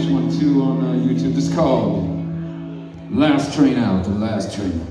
One too on YouTube. It's called Last Train Out, the Last Train.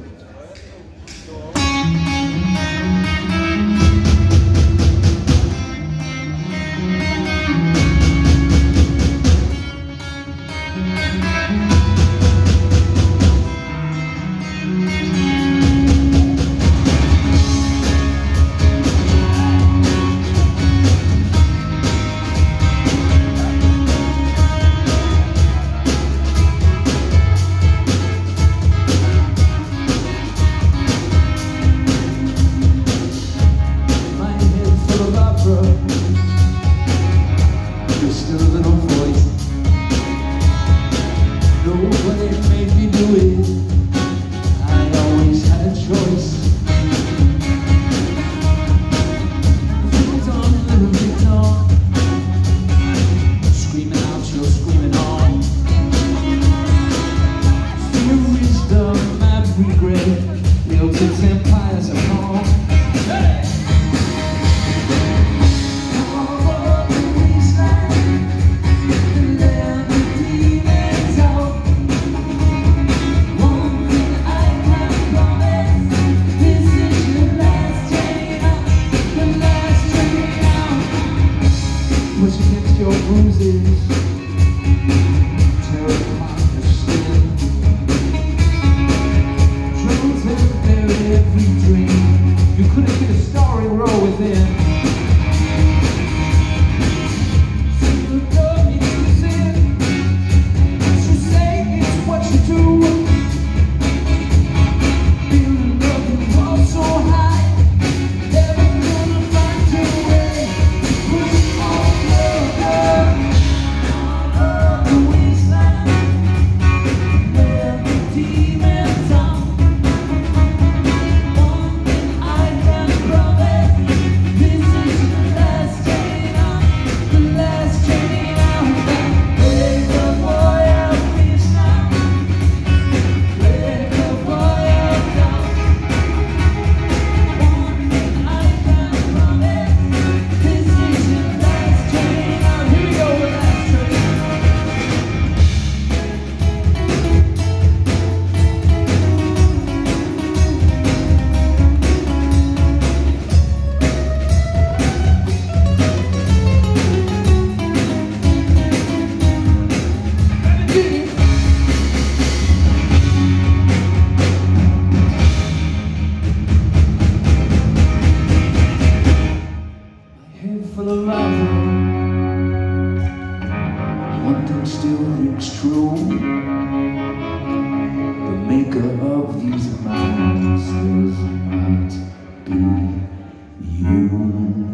Just a little voice. Nobody made me do it. I always had a choice. Little on, little bit on. Screaming out, you're screaming on. Fear, wisdom, and regret. Built its empires upon. Hey! Push against your bruises, tear apart your skin. Troubles have buried every dream. You couldn't get a starry row within. So you love me to sin. What you say is what you do. Feeling love you fall so high. Never gonna find your way. Push on. Full of love, one thing still rings true. The maker of these monsters might be you.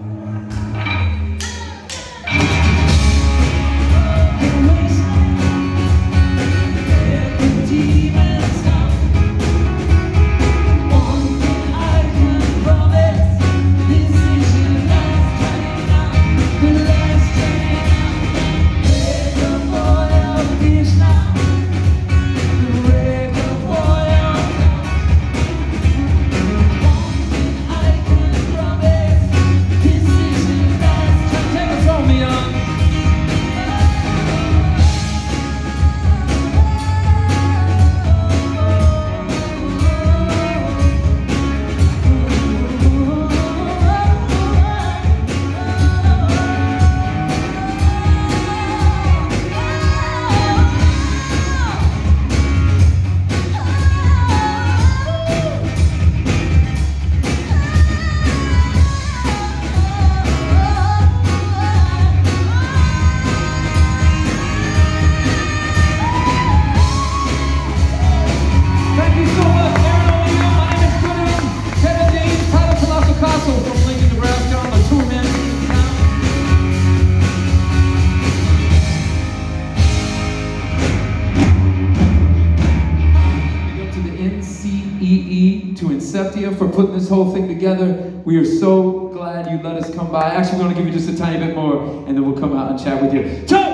To Inceptia for putting this whole thing together. We are so glad you let us come by. Actually, we're going to give you just a tiny bit more, and then we'll come out and chat with you. Ciao!